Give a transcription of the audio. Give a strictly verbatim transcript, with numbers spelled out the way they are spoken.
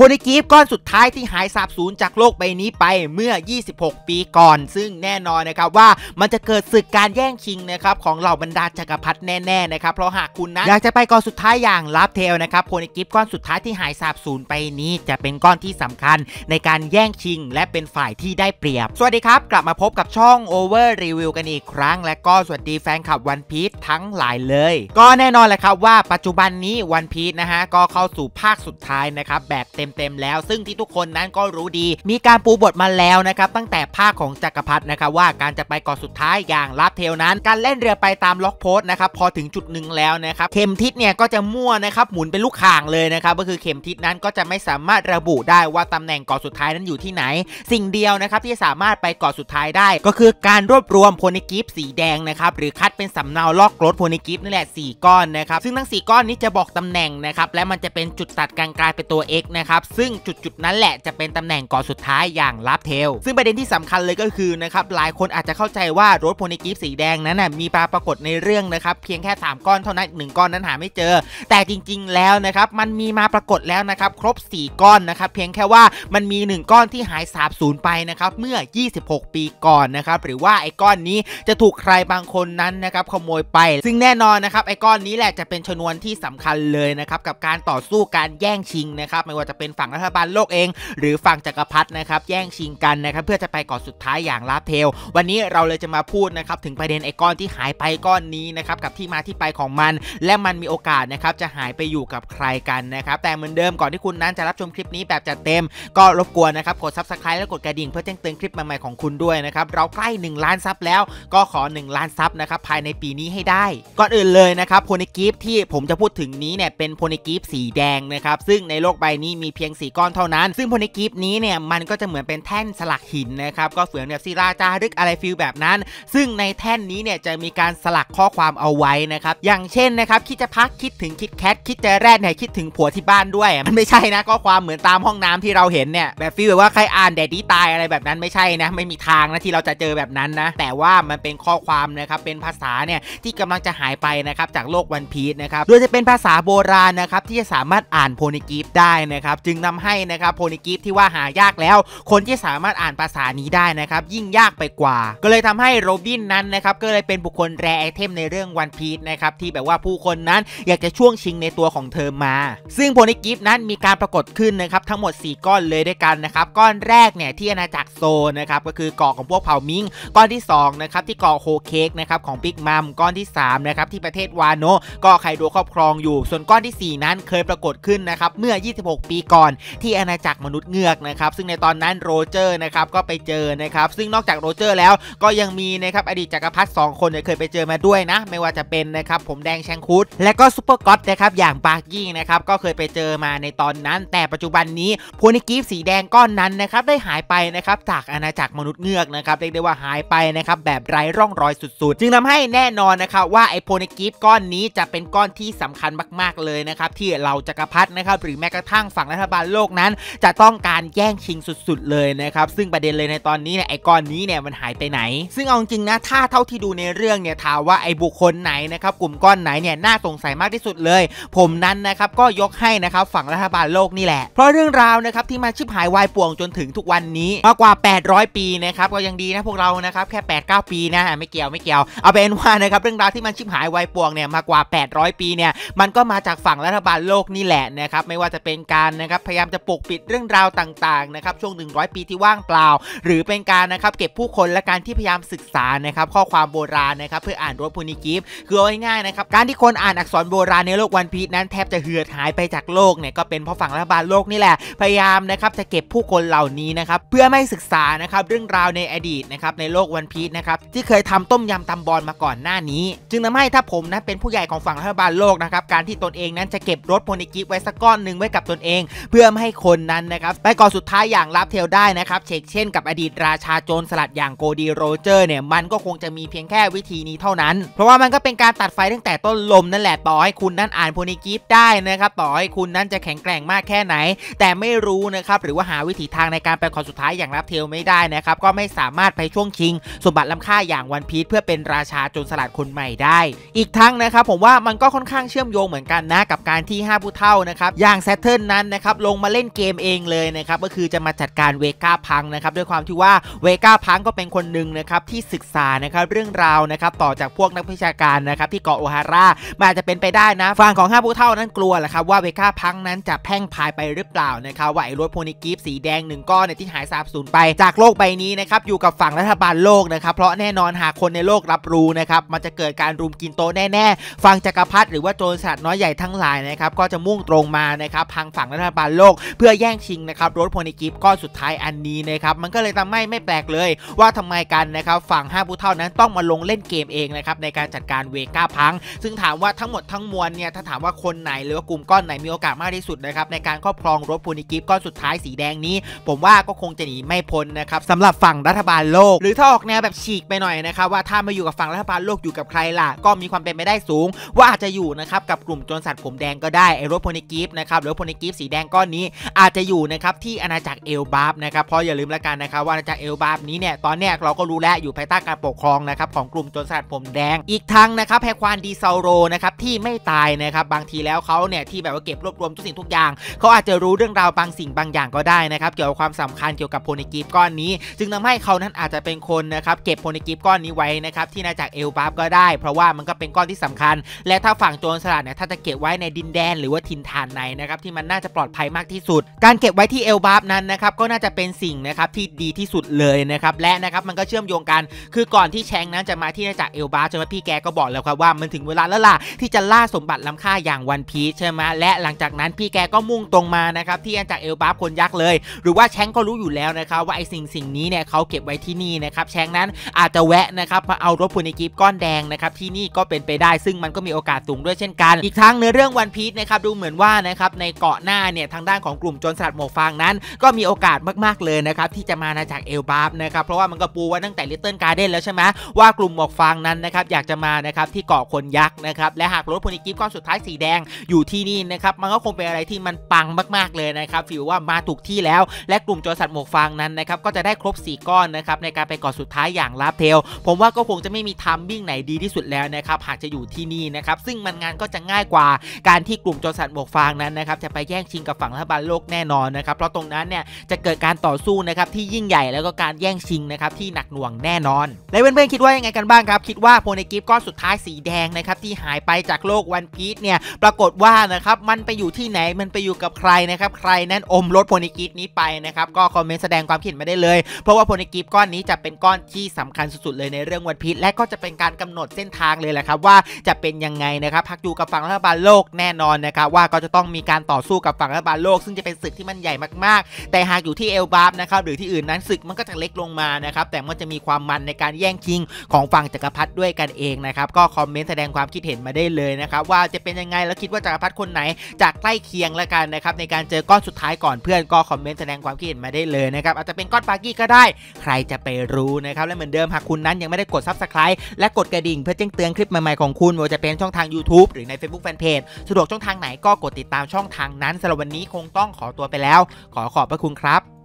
นิกิฟก้อนสุดท้ายที่หายสาบสูญจากโลกใบนี้ไปเมื่อยี่สิบหกปีก่อนซึ่งแน่นอนนะครับว่ามันจะเกิดศึกการแย่งชิงนะครับของเหล่าบรรดาจักรพรรดิแน่ๆนะครับเพราะหากคุณนะอยากจะไปก้อนสุดท้ายอย่างลาฟเทลนะครับโพนิกิฟก้อนสุดท้ายที่หายสาบสูญไปนี้จะเป็นก้อนที่สำคัญในการแย่งชิงและเป็นฝ่ายที่ได้เปรียบสวัสดีครับกลับมาพบกับช่อง Over Review กันอีกครั้งและก็สวัสดีแฟนคลับวันพีซทั้งหลายเลยก็แน่นอนแหละครับว่าปัจจุบันนี้วันพีซนะฮะก็เข้าสู่ภาคสุดท้ายนะครับแบบเต็มๆแล้วซึ่งที่ทุกคนนั้นก็รู้ดีมีการปูบทมาแล้วนะครับตั้งแต่ภาคของจักรพรรดินะครับว่าการจะไปเกาะสุดท้ายอย่างลาฟเทลนั้นการเล่นเรือไปตามล็อกโพสต์นะครับพอถึงจุดหนึ่งแล้วนะครับเข็มทิศเนี่ยก็จะมั่วนะครับหมุนเป็นลูกข่างเลยนะครับก็คือเข็มทิศนั้นก็จะไม่สามารถระบุได้ว่าตำแหน่งเกาะสุดท้ายนั้นอยู่ที่ไหนสิ่งเดียวนะครับที่สามารถไปเกาะสุดท้ายได้ก็คือการรวบรวมโพนิกิฟสีแดงนะครับหรือคัดเป็นสำเนาลอกรถโพนิกิฟนั่นแหละสี่ก้อนนะครับซึ่งทั้งสี่ก้อนนี้จะบอกตำแหน่งนะครับและมันจะเป็นจุดตัดกลางกลายเป็นตัว X นะครับซึ่งจุดจุดนั้นแหละจะเป็นตำแหน่งเกาะสุดท้ายอย่างลาฟเทลซึ่งประเด็นที่สำคัญเลยก็คือนะครับหลายคนอาจจะเข้าใจว่ารถโพนิกิฟสีแดงนั้นนะมีปรากฏในเรื่องนะครับเพียงแค่สามก้อนเท่านั้นหนึ่งก้อนนั้นหาไม่เจอแต่จริงๆแล้วนะครับมันมีมาปรากฏแล้วนะครับครบสี่ก้อนนะครับเพียงแค่ว่ามันมีหนึ่งก้อนที่หายสาบสูญไปนะครับเมื่อยี่สิบหกปีก่อนนะครับหรือว่าไอ้ก้อนนี้จะถูกใครบางคนนั้นนะครับขโมยไปซึ่งแน่นอนนะครับไอ้ก้อนนี้แหละจะเป็นชนวนที่สำคัญเลยนะครับกับการต่อสู้การแย่งชิงนะครับไม่ว่าจะเป็นฝั่งรัฐบาลโลกเองหรือฝั่งจักรพรรดินะครับแย่งชิงกันนะครับเพื่อจะไปเกาะสุดท้ายอย่างลาฟเทลวันนี้เราเลยจะมาพูดนะครับถึงประเด็นไอ้ก้อนที่หายไปก้อนนี้นะครับกับที่มาที่ไปของมันและมันมีโอกาสนะครับจะหายไปอยู่กับใครกันนะครับแต่เหมือนเดิมก่อนที่คุณนั้นจะรับชมคลิปนี้แบบจัดเต็มก็รบกวนนะครับกด ซับสไครบ์ และกดกระดิ่งเพื่อแจ้งเตือนคลิปใหม่ๆของคุณด้วยนะครับเราใกล้หนึ่งล้านซับแล้วก็ขอหนึ่งล้านซับนะครับภายในปีนี้ให้ได้ก่อนอื่นเลยนะครับโพนิกิฟที่ผมจะพูดถึงนี้เนี่ยเป็นโพนิกิฟสีแดงนะครับซึ่งในโลกใบนี้มีเพียงสี่ก้อนเท่านั้นซึ่งโพนิกิฟนี้เนี่ยมันก็จะเหมือนเป็นแท่นสลักหินนะครับก็เหมือนแบบศิลาจารึกอะไรฟิลแบบนั้นซึ่งในแท่นนี้เนี่ยจะมีการสลักข้อความเอาไว้นะครับอย่างเช่นนะครับคิดจะพักคิดถึงคิดแคทคิดจะแรดเนี่ยคิดถึงผัวที่บ้านด้วยมันไม่ใช่นะข้อความเหมือนตามห้องน้ำที่เราเห็นเนี่ยแบบฟีลแบบว่าใครอ่านแดดดี้ตายอะไรแบบนั้นไม่ใช่นะไม่มีทางนะที่เราจะเจอแบบนั้นนะแต่ว่ามันเป็นข้อความนะครับเป็นภาษาเนี่ยที่กำลังจะหายไปนะครับจากโลกวันพีซนะครับโดยจะเป็นภาษาโบราณนะครับที่จะสามารถอ่านโพนิกิฟได้นะครับจึงนำให้นะครับโพนิกิฟที่ว่าหายากแล้วคนที่สามารถอ่านภาษานี้ได้นะครับยิ่งยากไปกว่าก็เลยทำให้โรบินนั้นนะครับก็เลยเป็นบุคคลแรไอเทมในเรื่องวันพีซนะครับที่แบบว่าผู้คนนั้นอยากจะช่วงชิงในตัวของเธอมาซึ่งโพนิกิฟนั้นมีการปรากฏขึ้นนะครับทั้งหมดสี่ก้อนเลยด้วยกันนะครับก้อนแรกเนี่ยที่อาณาจักรโซนะครับก็คือเกาะของพวกเผ่ามิงก้อนที่สองนะครับที่เกาะโฮเค้กนะครับของบิ๊กมัมก้อนที่สามนะครับที่ประเทศวาโนะก็ไคโดครอบครองอยู่ส่วนก้อนที่สี่นั้นเคยปรากฏขึ้นนะครับเมื่อยี่สิบหกปีก่อนที่อาณาจักรมนุษย์เงือกนะครับซึ่งในตอนนั้นโรเจอร์นะครับก็ไปเจอนะครับซึ่งนอกจากโรเจอร์แล้วก็ยังมีนะครับอดีตจักรพรรดิสองคนเนี่ยเคยไปเจอมาด้วยนะไม่ว่าจะเป็นนะครับผมแดงแชงคุดและก็ซูเปอร์ก็อตนะครับอย่างบาร์กี้นะครับก็เคยไปเจอมาในตอนนั้นแต่ปัจจุบันนี้โพนิกิฟสีแดงก้อนนั้นนะครับได้หายไปนะครับจากอาณาจักรมนุษย์เงือกนะครับเรียกได้ว่าหายไปนะครับแบบไร้ร่องรอยสุดๆจึงทำให้แน่นอนนะครับว่าไอโพนิกิฟก้อนนี้จะเป็นก้อนที่สำคัญมากๆเลยนะครับที่เราจักรพรรดินะครับหรือแม้กระทั่งฝั่งรัฐบาลโลกนั้นจะต้องการแย่งชิงสุดๆเลยนะครับซึ่งประเด็นเลยในตอนนี้เนี่ยไอก้อนนี้เนี่ยมันหายไปไหนซึ่งเอาจริงนะถ้าเท่าที่ดูในเรื่องเนี่ยถามว่าไอบุคคลไหนนะครับกลุ่มก้อนไหนเนี่ยน่าสงสัยมากที่สุดเลยผมนั้นนะครับก็ยกให้นะครับฝั่งรัฐบาลโลกนี่แหละเพราะเรื่องราวนะครับที่มาชิบหายวายป่วงจนถึงทุกวันนี้มากกว่าแปดร้อยปีนะครับก็ยังดีนะพวกเรานะครับแค่ แปด เก้า ปีนะไม่เกี่ยวไม่เกี่ยวเอาเป็นว่านะครับเรื่องราวที่มันชิบหายวายป่วงเนี่ยมากกว่าแปดร้อยปีเนี่ยมันก็มาจากฝั่งรัฐบาลโลกนี่แหละนะครับไม่ว่าจะเป็นการนะครับพยายามจะปกปิดเรื่องราวต่างๆนะครับช่วงหนึ่งร้อยปีที่ว่างเปล่าหรือเป็นการนะครับเก็บผู้คนและการที่พยายามศึกษานะครับข้อความโบราณนะครับเพื่ออ่านรถโพนิกิฟคือเอาง่ายๆนะครับการที่คนอ่านอักษรโบราณในโลกวันพีซนั้นแทบจะเหือดหายไปจากโลกเนี่ยก็เป็นเพราะฝั่งรัฐบาลโลกนี่แหละพยายามนะครับจะเก็บผู้คนเหล่านี้นะครับเพื่อไม่ศึกษานะครับเรื่องราวในอดีตนะครับในโลกวันพีซนะครับที่เคยทำต้มยำตำบอลมาก่อนหน้านี้จึงทำให้ถ้าผมนะเป็นผู้ใหญ่ของฝั่งรัฐบาลโลกนะครับการที่ตนเองนั้นจะเก็บรถโพนิกิฟไว้สักก้อนหนึ่งไว้กับตนเองเพื่อไม่ให้คนนั้นนะครับไปก่อนสุดท้ายอย่างลาฟเทลได้นะครับเช่นเช่นกับอดีตราชาโจรสลัดอย่างโกดีโรเจอร์เนี่ยมันก็คงจะมีเพียงแค่วิธีนี้เท่านั้นเพราะว่ามันก็เป็นการตัดไฟตั้งแต่ต้นลมนั่นแหละต่อให้คุณนั้นอ่านโพนิกิฟได้นะครับต่อให้คุณนั้นจะแข็งแกร่งมากแค่ไหนแต่ไม่รู้นะครับหรือว่าหาวิถีทางในการไปก่อนสุดท้ายอย่างลาฟเทลไม่ได้นะครับก็ไม่สามารถไปช่วงชิงสมบัติล้ำค่าอย่างวันพีซเพื่อเป็นราชาโจรสลัดคนใหม่ได้อีกทั้งนะครับผมว่ามันก็ค่อนข้างเชื่อมโยงเหมือนกันนะกับการที่ห้าผู้เฒ่านะครับอย่างแซทเทิลนั้นนะครับนะครับลงมาเล่นเกมเองเลยนะครับก็คือจะมาจัดการเวก้าพังนะครับด้วยความที่ว่าเวก้าพังก็เป็นคนหนึ่งนะครับที่ศึกษานะครับเรื่องราวนะครับต่อจากพวกนักวิชาการนะครับที่เกาะโอฮาร่ามันอาจจะเป็นไปได้นะฝั่งของห้าผู้เฒ่านั้นกลัวแหละครับว่าเวก้าพังนั้นจะแพร่งพายไปหรือเปล่านะครับว่าไอ้รถโพนิกิฟสีแดงหนึ่งก้อนเนี่ยที่หายสาบสูญไปจากโลกใบนี้นะครับอยู่กับฝั่งรัฐบาลโลกนะครับเพราะแน่นอนหากคนในโลกรับรู้นะครับมันจะเกิดการรุมกินโต๊ะแน่ๆฝั่งจักรพรรดิหรือว่าโจรสลัดน้อยใหญ่ทั้งหลายนะครับก็จะมุ่งตรงมานะครับพังฝั่งรัฐบาลโลกเพื่อแย่งชิงนะครับรถโพนิกิฟก้อนสุดท้ายอันนี้นะครับมันก็เลยทำให้ไม่แปลกเลยว่าทำไมกันนะครับฝั่งห้าผู้เฒ่านั้นต้องมาลงเล่นเกมเองนะครับในการจัดการเวก้าพังซึ่งถามว่าทั้งหมดทั้งมวลเนี่ยถ้าถามว่าคนไหนหรือว่ากลุ่มก้อนไหนมีโอกาสมากที่สุดนะครับในการครอบครองรถโพนิกิฟก้อนสุดท้ายสีแดงนี้ผมว่าก็คงจะหนีไม่พ้นนะครับสำหรับฝั่งรัฐบาลโลกหรือถ้าออกแนวแบบฉีกไปหน่อยนะครับว่าถ้ามาอยู่กับฝั่งรัฐบาลโลกอยู่กับใครล่ะก็มีความเป็นไปได้สูงว่าอาจจะอยู่นะครับกับกลุ่มโจรสลัดผมแดงก็ได้ไอ้รถโพนิกิฟนะครับหรือโพนิกิฟสีแดงก้อนนี้อาจจะอยู่นะครับที่อาณาจักรเอลบาร์ฟนะครับเพราะอย่าลืมละกันนะครับว่าอาณาจักรเอลบาร์ฟนี้เนี่ยตอนเนี้ยเราก็รู้แล้วอยู่ภายใต้การปกครองนะครับของกลุ่มโจรสลัดผมแดงอีกทั้งนะครับแฮควานดีซาโรนะครับที่ไม่ตายนะครับบางทีแล้วเขาเนี่ยที่แบบว่าเก็บรวบรวมทุกสิ่งทุกอย่างเขาอาจจะรู้เรื่องราวบางสิ่งบางอย่างก็ได้นะครับเกี่ยวกับความสำคัญเกี่ยวกับโพนิกิฟก้อนนี้จึงทำให้เขานั้นอาจจะเป็นคนนะครับเก็บโพนิกิฟก้อนนี้ไว้นะครับที่อาณาจักรเอลบาร์ฟก็ได้เพราะว่ามันก็เป็นก้อนที่สำคัญและถ้าฝั่งโจรสลัดเนี่ยถ้าจะเก็บไว้ในดินแดนหรือว่าถิ่นฐานไหนนะครับที่มันน่าจะปลอดภัยมากที่สุดการเก็บไว้ที่เอลบาร์ฟนั้นนะครับก็น่าจะเป็นสิ่งนะครับที่ดีที่สุดเลยนะครับและนะครับมันก็เชื่อมโยงกันคือก่อนที่แชงนั้นจะมาที่อาณาจักรเอลบาร์ฟใช่ไหมพี่แกก็บอกแล้วครับว่ามันถึงเวลาแล้วล่ะที่จะล่าสมบัติล้ำค่าอย่างวันพีชใช่ไหมและหลังจากนั้นพี่แกก็มุ่งตรงมานะครับที่อาณาจักรเอลบาร์ฟคนยักษ์เลยหรือว่าแชงก็รู้อยู่แล้วนะครับว่าไอ้สิ่งสิ่งนี้เนี่ยเขาเก็บไว้ที่นี่นะครับแชงนั้นอาจจะแวะนะครับมาเอารถโพนิกิฟก้อนแดงนะครับที่นี่ก็เป็นไปได้ซึ่งมันก็มีโอกาสสูงด้วยเช่นกันอีกทั้งในเรื่องวันพีชนะครับดูเหมือนว่านะครับในเกาะหน้าเนี่ยทางด้านของกลุ่มโจรสลัดหมวกฟางนั้นก็มีโอกาสมากๆเลยนะครับที่จะมาอาณาจักรเอลบาร์ฟนะครับเพราะว่ามันก็ปูไว้ตั้งแต่ลิตเติ้ลการ์เด้นแล้วใช่ไหมว่ากลุ่มหมวกฟางนั้นนะครับอยากจะมานะครับที่เกาะคนยักษ์นะครับและหากรถโพนิกิฟก้อนสุดท้ายสีแดงอยู่ที่นี่นะครับมันก็คงเป็นอะไรที่มันปังมากๆเลยนะครับฟีลว่ามาถูกที่แล้วและกลุ่มโจรสลัดหมวกฟางนั้นนะครับก็จะได้ครบสี่ก้อนนะครับในการไปเกาะสุดท้ายอย่างลาฟเทลผมว่าก็คงจะไม่มีทัมมิ่งไหนดีที่สุดแล้วนะครับหากจะอยู่ที่นี่นะครับซึ่งมันงานก็จะง่ายกว่าการที่กลุ่มโจรสลัดหมวกฟางนั้นนะครับจะไปแย่งชิงกับฝั่งรัฐบาลโลกแน่นอนนะครับเพราะตรงนั้นเนี่ยจะเกิดการต่อสู้นะครับที่ยิ่งใหญ่แล้วก็การแย่งชิงนะครับที่หนักหน่วงแน่นอนและเพื่อนๆคิดว่ายังไงกันบ้างครับคิดว่าโพนิกิฟก้อนสุดท้ายสีแดงนะครับที่หายไปจากโลกวันพีชเนี่ยปรากฏว่านะครับมันไปอยู่ที่ไหนมันไปอยู่กับใครนะครับใครนั้นอมรถโพนิกิฟนี้ไปนะครับก็คอมเมนต์แสดงความคิดเห็นมาได้เลยเพราะว่าโพนิกิฟก้อนนี้จะเป็นก้อนที่สำคัญสุดๆเลยในเรื่องวันพีชและก็จะเป็นการกำหนดเส้นทางเลยแหละครับว่าจะเป็นยังไงนะครับหากอยู่กับฝั่งรัฐบาลโลกแน่นอนนะครับว่าก็จะต้องมีการต่อสู้กับฝั่งรัฐบาลโลกซึ่งจะเป็นศึกที่มันใหญ่มากๆแต่หากอยู่ที่เอลบาร์ฟนะครับหรือที่อื่นนั้นศึกมันก็จะเล็กลงมานะครับแต่มันจะมีความมันในการแย่งชิงของฝั่งจักรพรรดิด้วยกันเองนะครับก็คอมเมนต์แสดงความคิดเห็นมาได้เลยนะครับว่าจะเป็นยังไงแล้วคิดว่าจักรพรรดิคนไหนจะใกล้เคียงละกันนะครับในการเจอก้อนสุดท้ายก่อนเพื่อนก็คอมเมนต์แสดงความคิดเห็นมาได้เลยนะครับอาจจะเป็นก้อนปากี้ก็ได้ใครจะไปรู้นะครับและเหมือนเดิมหากคุณนั้นยังไม่ได้กด ซับสไครบ์ และกดกระดิ่งเพื่อแจ้งเตือนคลิปใหม่ๆของคุณไม่ว่าจะเป็นช่องทาง ยูทูบ หรือใน Facebook Fanpage สะดวกช่องทางไหนก็กดติดตามช่องทางนั้นสำหรับวันนี้คงต้องขอตัวไปแล้วขอขอบพระคุณครับ